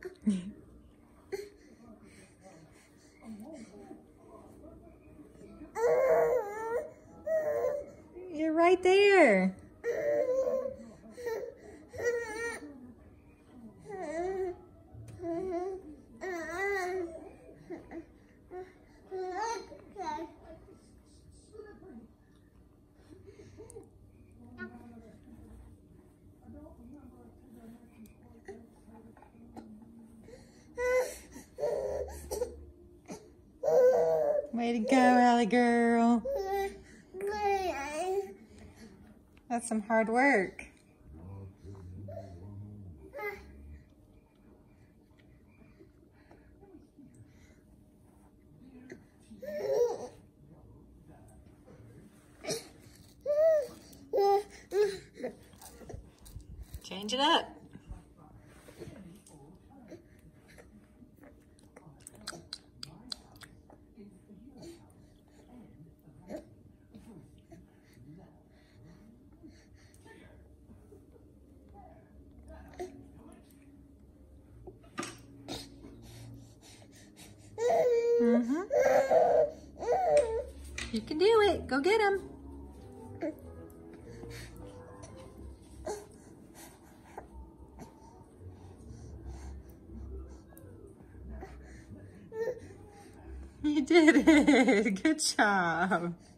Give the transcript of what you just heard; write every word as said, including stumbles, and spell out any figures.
You're right there. Way to go, Allie girl. That's some hard work. Change it up. Mm-hmm. You can do it. Go get him. You did it. Good job.